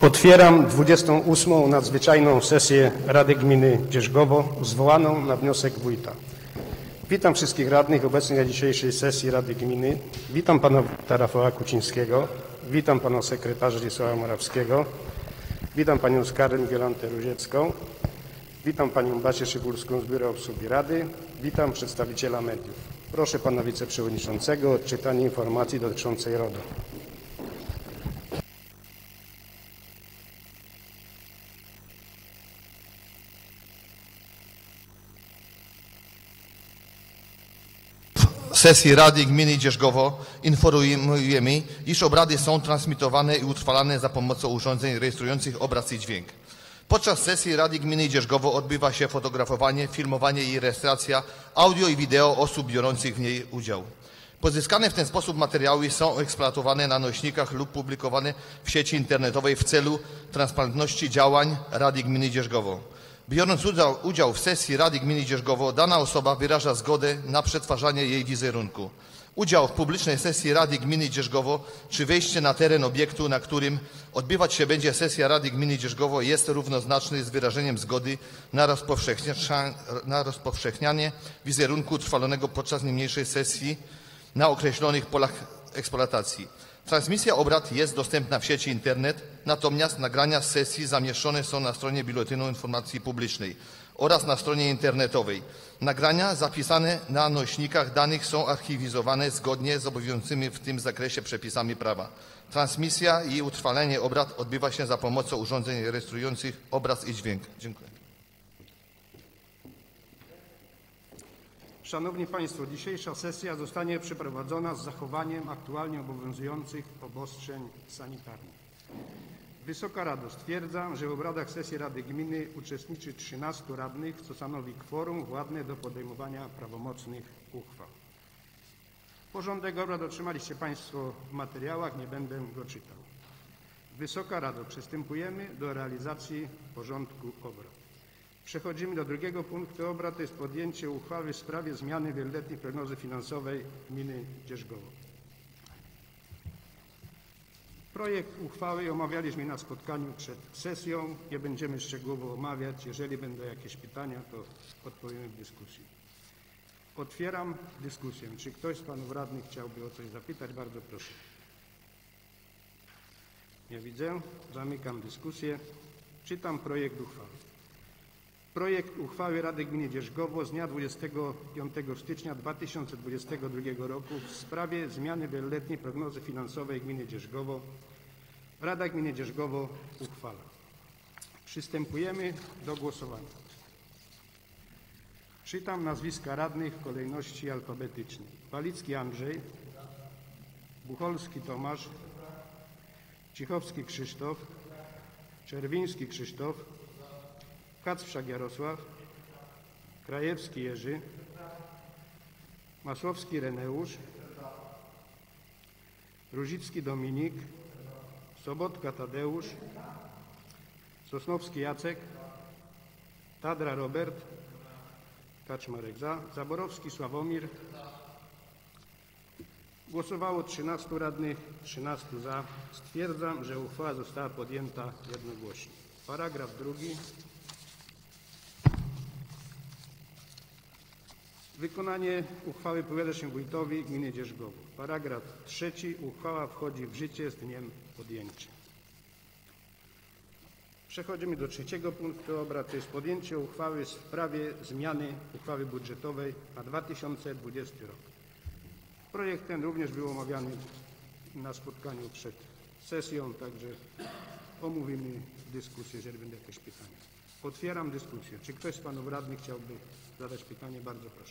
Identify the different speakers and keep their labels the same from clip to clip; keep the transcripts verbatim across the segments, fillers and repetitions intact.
Speaker 1: Otwieram dwudziestą ósmą nadzwyczajną sesję Rady Gminy Dzierżgowo, zwołaną na wniosek wójta. Witam wszystkich radnych obecnych na dzisiejszej sesji Rady Gminy. Witam pana wójta Rafała Kucińskiego. Witam pana sekretarza Zdzisława Morawskiego. Witam panią Skarę Wiolantę Ruziecką. Witam panią Basię Szybulską z Biura Obsługi Rady. Witam przedstawiciela mediów. Proszę pana wiceprzewodniczącego o odczytanie informacji dotyczącej R O D O.
Speaker 2: Sesji Rady Gminy Dzierżgowo informujemy, iż obrady są transmitowane i utrwalane za pomocą urządzeń rejestrujących obraz i dźwięk. Podczas sesji Rady Gminy Dzierżgowo odbywa się fotografowanie, filmowanie i rejestracja audio i wideo osób biorących w niej udział. Pozyskane w ten sposób materiały są eksploatowane na nośnikach lub publikowane w sieci internetowej w celu transparentności działań Rady Gminy Dzierżgowo. Biorąc udział, udział w sesji Rady Gminy Dzierżgowo, dana osoba wyraża zgodę na przetwarzanie jej wizerunku. Udział w publicznej sesji Rady Gminy Dzierżgowo czy wejście na teren obiektu, na którym odbywać się będzie sesja Rady Gminy Dzierżgowo, jest równoznaczny z wyrażeniem zgody na, rozpowszechnia, na rozpowszechnianie wizerunku utrwalonego podczas niniejszej sesji na określonych polach eksploatacji. Transmisja obrad jest dostępna w sieci internet, natomiast nagrania z sesji zamieszczone są na stronie Biuletynu Informacji Publicznej oraz na stronie internetowej. Nagrania zapisane na nośnikach danych są archiwizowane zgodnie z obowiązującymi w tym zakresie przepisami prawa. Transmisja i utrwalenie obrad odbywa się za pomocą urządzeń rejestrujących obraz i dźwięk. Dziękuję.
Speaker 1: Szanowni Państwo, dzisiejsza sesja zostanie przeprowadzona z zachowaniem aktualnie obowiązujących obostrzeń sanitarnych. Wysoka Rado, stwierdzam, że w obradach sesji Rady Gminy uczestniczy trzynastu radnych, co stanowi kworum władne do podejmowania prawomocnych uchwał. Porządek obrad otrzymaliście Państwo w materiałach, nie będę go czytał. Wysoka Rado, przystępujemy do realizacji porządku obrad. Przechodzimy do drugiego punktu obrad, to jest podjęcie uchwały w sprawie zmiany wieloletniej prognozy finansowej gminy Dzierżgowo. Projekt uchwały omawialiśmy na spotkaniu przed sesją. Nie będziemy szczegółowo omawiać. Jeżeli będą jakieś pytania, to odpowiemy w dyskusji. Otwieram dyskusję. Czy ktoś z panów radnych chciałby o coś zapytać? Bardzo proszę. Nie widzę. Zamykam dyskusję. Czytam projekt uchwały. Projekt uchwały Rady Gminy Dzierżgowo z dnia dwudziestego piątego stycznia dwa tysiące dwudziestego drugiego roku w sprawie zmiany wieloletniej prognozy finansowej gminy Dzierżgowo. Rada Gminy Dzierżgowo uchwala. Przystępujemy do głosowania. Czytam nazwiska radnych w kolejności alfabetycznej. Walicki Andrzej, Bucholski Tomasz, Cichowski Krzysztof, Czerwiński Krzysztof, Kacprzak Jarosław, Krajewski Jerzy, Masłowski Reneusz, Ruzicki Dominik, Sobotka Tadeusz, Sosnowski Jacek, Tadra Robert, Kaczmarek za, Zaborowski Sławomir. Głosowało trzynastu radnych, trzynastu za. Stwierdzam, że uchwała została podjęta jednogłośnie. Paragraf drugi. Wykonanie uchwały powierza się wójtowi gminy Dzierżgowo. Paragraf trzeci. Uchwała wchodzi w życie z dniem podjęcia. Przechodzimy do trzeciego punktu obrad. To jest podjęcie uchwały w sprawie zmiany uchwały budżetowej na dwa tysiące dwudziesty rok. Projekt ten również był omawiany na spotkaniu przed sesją, także omówimy dyskusję, jeżeli będą jakieś pytania. Otwieram dyskusję. Czy ktoś z panów radnych chciałby zadać pytanie? Bardzo proszę.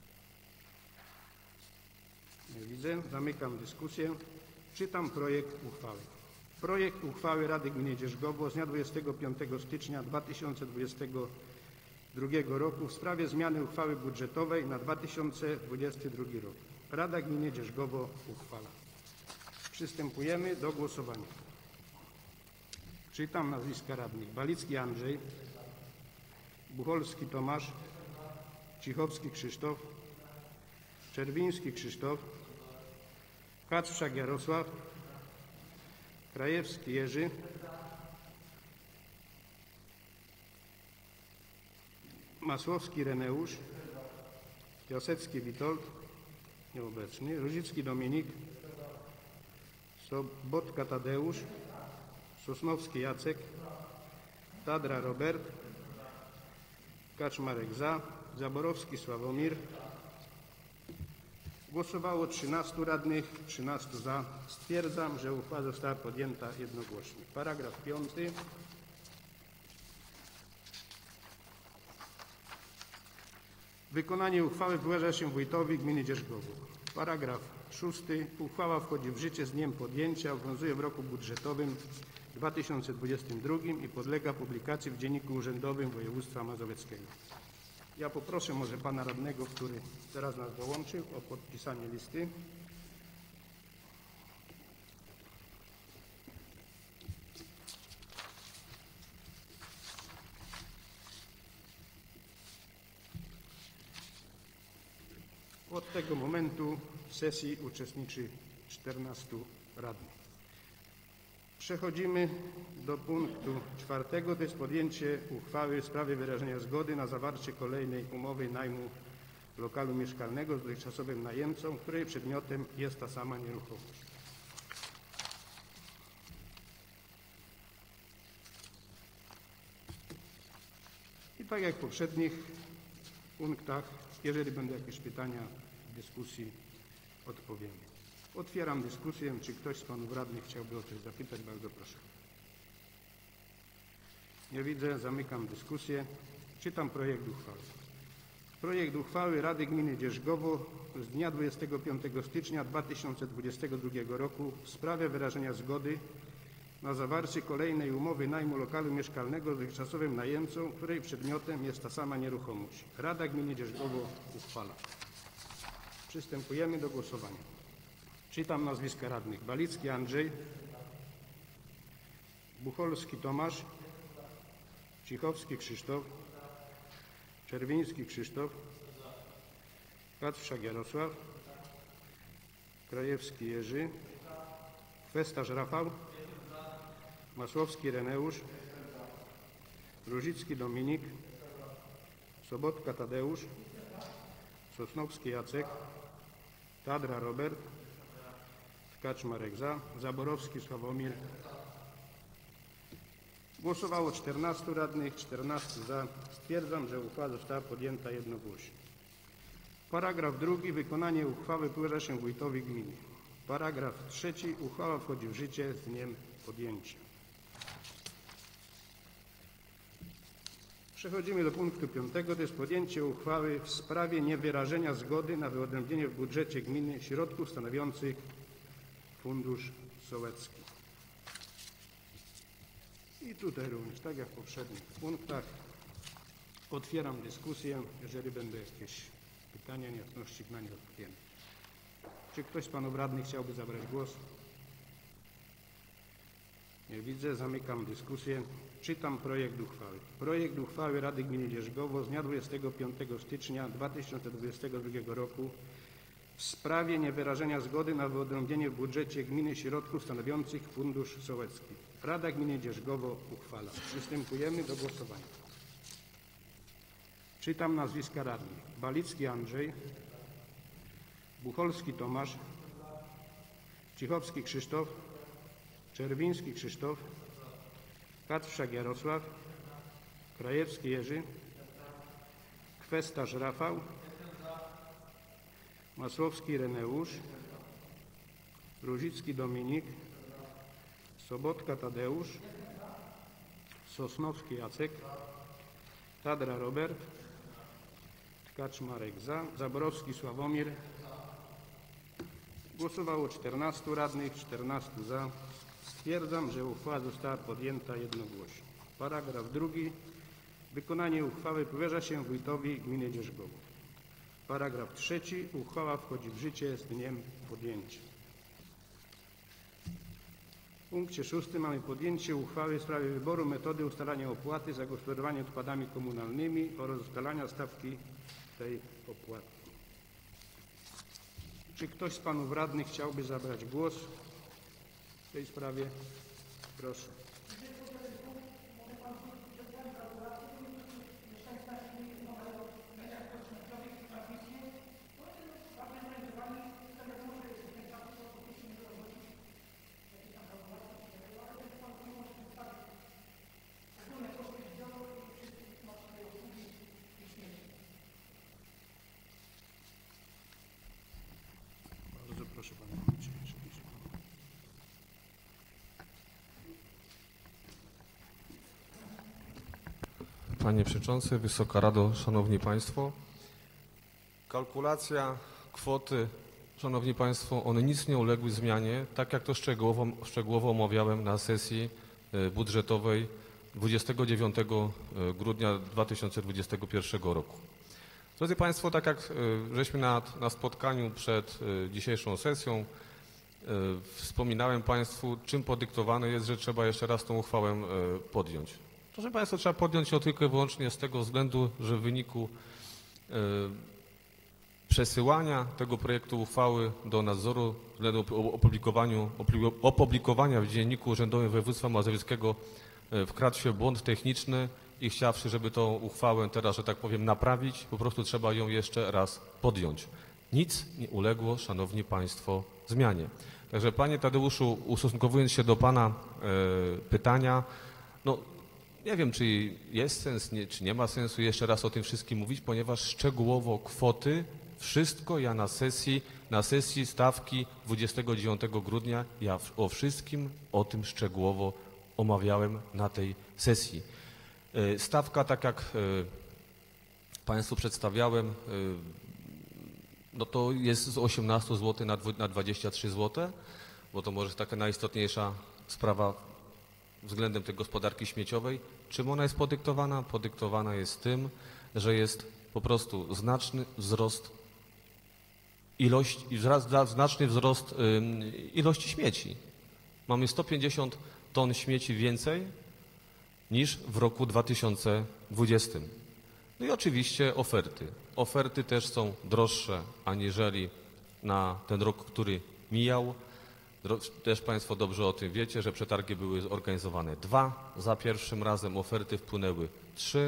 Speaker 1: Nie widzę. Zamykam dyskusję. Czytam projekt uchwały. Projekt uchwały Rady Gminy Dzierżgowo z dnia dwudziestego piątego stycznia dwa tysiące dwudziestego drugiego roku w sprawie zmiany uchwały budżetowej na dwa tysiące dwudziesty drugi rok. Rada Gminy Dzierżgowo uchwala. Przystępujemy do głosowania. Czytam nazwiska radnych. Walicki Andrzej, Bucholski Tomasz, Cichowski Krzysztof, Czerwiński Krzysztof, Kacprzak Jarosław, Krajewski Jerzy, Masłowski Reneusz, Piasecki Witold, nieobecny, Rózicki Dominik, Sobotka Tadeusz, Sosnowski Jacek, Tadra Robert, Kaczmarek za, Zaborowski Sławomir. Głosowało trzynastu radnych, trzynastu za. Stwierdzam, że uchwała została podjęta jednogłośnie. Paragraf piąty. Wykonanie uchwały powierza się wójtowi gminy Dzierżgowo. Paragraf szósty. Uchwała wchodzi w życie z dniem podjęcia, obowiązuje w roku budżetowym dwa tysiące dwudziestym drugim i podlega publikacji w Dzienniku Urzędowym Województwa Mazowieckiego. Ja poproszę może pana radnego, który teraz nas dołączył, o podpisanie listy. Od tego momentu w sesji uczestniczy czternastu radnych. Przechodzimy do punktu czwartego, to jest podjęcie uchwały w sprawie wyrażenia zgody na zawarcie kolejnej umowy najmu lokalu mieszkalnego z dotychczasowym najemcą, której przedmiotem jest ta sama nieruchomość. I tak jak w poprzednich punktach, jeżeli będą jakieś pytania w dyskusji, odpowiemy. Otwieram dyskusję. Czy ktoś z panów radnych chciałby o coś zapytać? Bardzo proszę. Nie widzę. Zamykam dyskusję. Czytam projekt uchwały. Projekt uchwały Rady Gminy Dzierżgowo z dnia dwudziestego piątego stycznia dwa tysiące dwudziestego drugiego roku w sprawie wyrażenia zgody na zawarcie kolejnej umowy najmu lokalu mieszkalnego z dotychczasowym najemcą, której przedmiotem jest ta sama nieruchomość. Rada Gminy Dzierżgowo uchwala. Przystępujemy do głosowania. Czytam nazwiska radnych. Balicki Andrzej, Bucholski Tomasz, Cichowski Krzysztof, Czerwiński Krzysztof, Kacprzak Jarosław, Krajewski Jerzy, Kwestarz Rafał, Masłowski Reneusz, Rózicki Dominik, Sobotka Tadeusz, Sosnowski Jacek, Tadra Robert, Kaczmarek za, Zaborowski Sławomir. Głosowało czternastu radnych, czternastu za. Stwierdzam, że uchwała została podjęta jednogłośnie. Paragraf drugi. Wykonanie uchwały powierza się wójtowi gminy. Paragraf trzeci. Uchwała wchodzi w życie z dniem podjęcia. Przechodzimy do punktu piątego. To jest podjęcie uchwały w sprawie niewyrażenia zgody na wyodrębnienie w budżecie gminy środków stanowiących Fundusz Sołecki. I tutaj również, tak jak w poprzednich punktach, otwieram dyskusję. Jeżeli będą jakieś pytania, niejasności, na nie odpowiemy. Czy ktoś z panów radnych chciałby zabrać głos? Nie widzę. Zamykam dyskusję. Czytam projekt uchwały. Projekt uchwały Rady Gminy Dzierżgowo z dnia dwudziestego piątego stycznia dwa tysiące dwudziestego drugiego roku w sprawie niewyrażenia zgody na wyodrębnienie w budżecie gminy środków stanowiących Fundusz Sołecki. Rada Gminy Dzierżgowo uchwala. Przystępujemy do głosowania. Czytam nazwiska radnych. Balicki Andrzej, Bucholski Tomasz, Cichowski Krzysztof, Czerwiński Krzysztof, Kacprzak Jarosław, Krajewski Jerzy, Kwestarz Rafał, Masłowski Reneusz, Rózicki Dominik, Sobotka Tadeusz, Sosnowski Jacek, Tadra Robert, Kaczmarek za, Zaborowski Sławomir. Głosowało czternastu radnych, czternastu za. Stwierdzam, że uchwała została podjęta jednogłośnie. Paragraf drugi. Wykonanie uchwały powierza się wójtowi gminy Dzierżgowo. Paragraf trzeci. Uchwała wchodzi w życie z dniem podjęcia. W punkcie szóstym mamy podjęcie uchwały w sprawie wyboru metody ustalania opłaty za gospodarowanie odpadami komunalnymi oraz ustalania stawki tej opłaty. Czy ktoś z panów radnych chciałby zabrać głos w tej sprawie? Proszę. Proszę Panie Przewodniczący.
Speaker 3: Panie Przewodniczący, Wysoka Rado, Szanowni Państwo. Kalkulacja kwoty, Szanowni Państwo, one nic nie uległy zmianie, tak jak to szczegółowo, szczegółowo omawiałem na sesji budżetowej dwudziestego dziewiątego grudnia dwa tysiące dwudziestego pierwszego roku. Drodzy Państwo, tak jak żeśmy na, na spotkaniu przed dzisiejszą sesją wspominałem Państwu, czym podyktowane jest, że trzeba jeszcze raz tą uchwałę podjąć. Proszę Państwa, trzeba podjąć ją tylko i wyłącznie z tego względu, że w wyniku przesyłania tego projektu uchwały do nadzoru względem opublikowaniu, opublikowania w Dzienniku Urzędowym Województwa Mazowieckiego wkradł się błąd techniczny i chciawszy, żeby tą uchwałę teraz, że tak powiem, naprawić, po prostu trzeba ją jeszcze raz podjąć. Nic nie uległo, Szanowni Państwo, zmianie. Także Panie Tadeuszu, ustosunkowując się do Pana e, pytania, no nie wiem, czy jest sens, nie, czy nie ma sensu jeszcze raz o tym wszystkim mówić, ponieważ szczegółowo kwoty, wszystko ja na sesji, na sesji stawki dwudziestego dziewiątego grudnia, ja o wszystkim o tym szczegółowo omawiałem na tej sesji. Stawka, tak jak Państwu przedstawiałem, no to jest z osiemnastu złotych na dwadzieścia trzy złote, bo to może taka najistotniejsza sprawa względem tej gospodarki śmieciowej. Czym ona jest podyktowana? Podyktowana jest tym, że jest po prostu znaczny wzrost ilości, znaczny wzrost ilości śmieci. Mamy sto pięćdziesiąt ton śmieci więcej niż w roku dwa tysiące dwudziestym. No i oczywiście oferty. Oferty też są droższe aniżeli na ten rok, który mijał. Też Państwo dobrze o tym wiecie, że przetargi były zorganizowane dwa. Za pierwszym razem oferty wpłynęły trzy.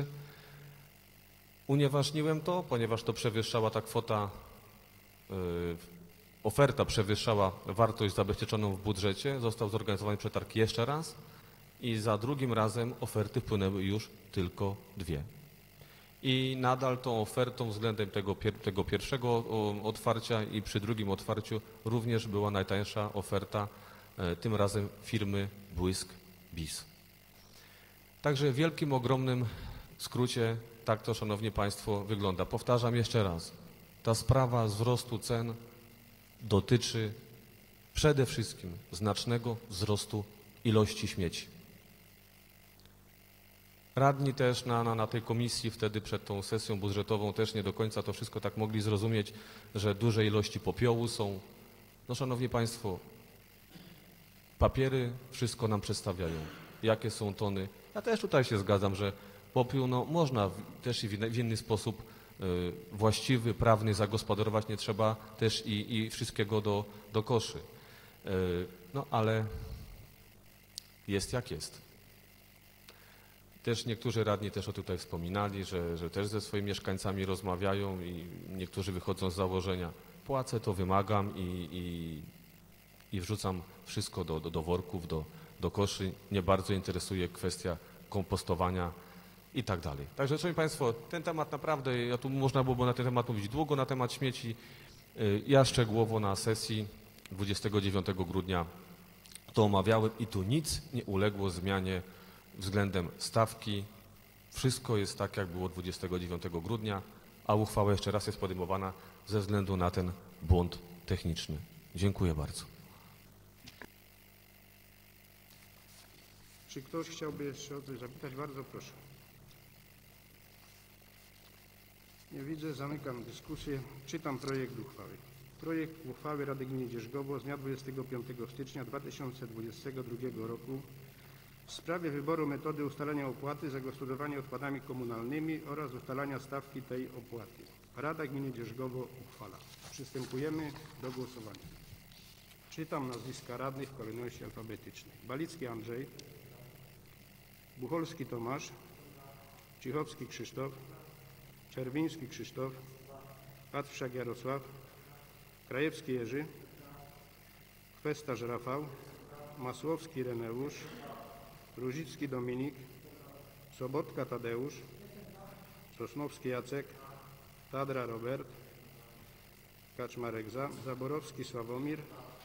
Speaker 3: Unieważniłem to, ponieważ to przewyższała ta kwota, yy, oferta przewyższała wartość zabezpieczoną w budżecie. Został zorganizowany przetarg jeszcze raz i za drugim razem oferty wpłynęły już tylko dwie. I nadal tą ofertą względem tego, pier tego pierwszego otwarcia i przy drugim otwarciu również była najtańsza oferta, e, tym razem firmy Błysk B I S. Także w wielkim, ogromnym skrócie tak to, Szanowni Państwo, wygląda. Powtarzam jeszcze raz, ta sprawa wzrostu cen dotyczy przede wszystkim znacznego wzrostu ilości śmieci. Radni też na, na, na tej komisji wtedy przed tą sesją budżetową też nie do końca to wszystko tak mogli zrozumieć, że duże ilości popiołu są. No Szanowni Państwo, papiery wszystko nam przedstawiają. Jakie są tony. Ja też tutaj się zgadzam, że popiół no, można też i w inny sposób y, właściwy, prawny zagospodarować. Nie trzeba też i, i wszystkiego do, do koszy. Y, no ale jest jak jest. Też niektórzy radni też o tutaj wspominali, że, że też ze swoimi mieszkańcami rozmawiają i niektórzy wychodzą z założenia, płacę, to wymagam i, i, i wrzucam wszystko do, do, do worków, do, do koszy. Nie bardzo interesuje kwestia kompostowania i tak dalej. Także, szanowni Państwo, ten temat naprawdę, ja tu można byłoby na ten temat mówić długo, na temat śmieci. Ja szczegółowo na sesji dwudziestego dziewiątego grudnia to omawiałem i tu nic nie uległo zmianie względem stawki. Wszystko jest tak, jak było dwudziestego dziewiątego grudnia, a uchwała jeszcze raz jest podejmowana ze względu na ten błąd techniczny. Dziękuję bardzo.
Speaker 1: Czy ktoś chciałby jeszcze o coś zapytać? Bardzo proszę. Nie widzę, zamykam dyskusję. Czytam projekt uchwały. Projekt uchwały Rady Gminy Dzierżgowo z dnia dwudziestego piątego stycznia dwa tysiące dwudziestego drugiego roku w sprawie wyboru metody ustalania opłaty za gospodarowanie odpadami komunalnymi oraz ustalania stawki tej opłaty. Rada Gminy Dzierżgowo uchwala. Przystępujemy do głosowania. Czytam nazwiska radnych w kolejności alfabetycznej. Balicki Andrzej, Bucholski Tomasz, Cichowski Krzysztof, Czerwiński Krzysztof, Patwszak Jarosław, Krajewski Jerzy, Kwestarz Rafał, Masłowski Reneusz, Ruzicki Dominik, Sobotka Tadeusz, Sosnowski Jacek, Tadra Robert, Kaczmarek za. Zaborowski Sławomir.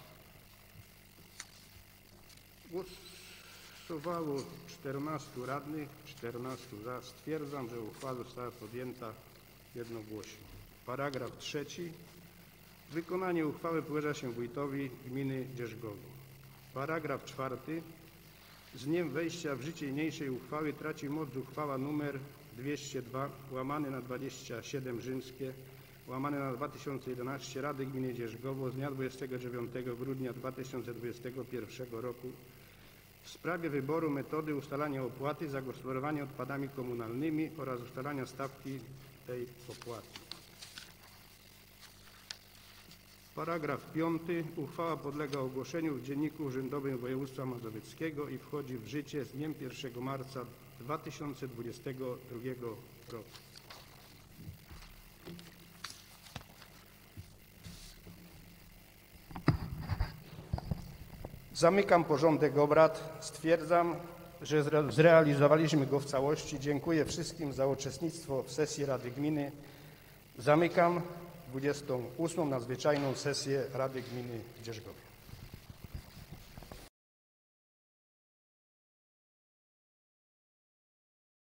Speaker 1: Głosowało czternastu radnych, czternastu za. Stwierdzam, że uchwała została podjęta jednogłośnie. Paragraf trzeci. Wykonanie uchwały powierza się wójtowi gminy Dzierżgowo. Paragraf czwarty. Z dniem wejścia w życie niniejszej uchwały traci moc uchwała nr dwieście dwa łamane na dwadzieścia siedem rzymskie łamane na dwa tysiące jedenaście Rady Gminy Dzierżgowo z dnia dwudziestego dziewiątego grudnia dwa tysiące dwudziestego pierwszego roku w sprawie wyboru metody ustalania opłaty za gospodarowanie odpadami komunalnymi oraz ustalania stawki tej opłaty. Paragraf piąty. Uchwała podlega ogłoszeniu w Dzienniku Urzędowym Województwa Mazowieckiego i wchodzi w życie z dniem pierwszego marca dwa tysiące dwudziestego drugiego roku. Zamykam porządek obrad. Stwierdzam, że zrealizowaliśmy go w całości. Dziękuję wszystkim za uczestnictwo w sesji Rady Gminy. Zamykam dwudziestą ósmą nadzwyczajną sesję Rady Gminy w Dzierżgowie.